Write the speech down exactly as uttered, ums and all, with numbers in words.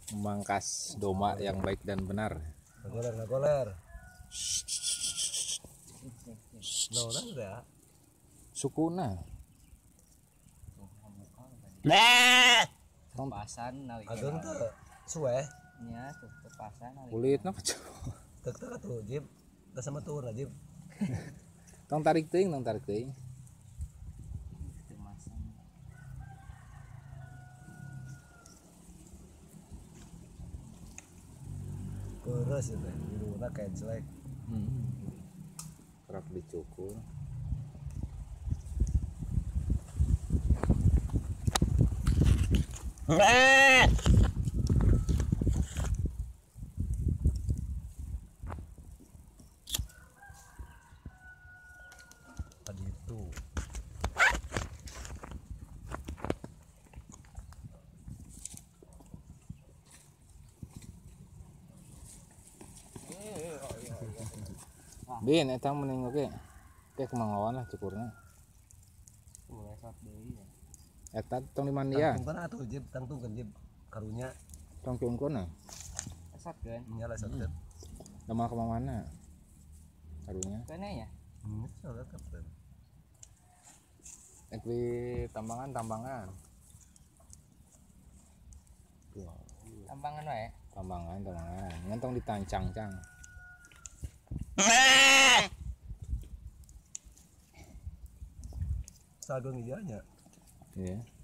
memangkas doma yang baik dan benar. Ngagoler, ngagoler. No, nanda. Sukuna. Tepasan nawi. Agung tuh suwe. Nya tuh tepasan nawi. Kulitna kecil. Tek tek tuh jib. Da sama tur jib. Tong tarik teuing, tong tarik teuing. Tepasan. Keres itu. Diruna kayak jelek. Hmm. Kerap dicukur. Tadi itu. Bin, eta mending oke. Oke kemangawan lah cukurnya. Boleh shot deui ya. Eta tong di mandia. Tangtungkan atuh jib, tangtungkan jib karunya Tong cungkuna. Shot kan. nyala satu. Lama ke mana? Karunya. Kene ya. Hmm, soalnya kapten. Ek di tambangan, tambangan. Tuh, Tambangan wae. tambangan, tambangan. Ngentong ditancang, cang. Sagong iya nya. Iya.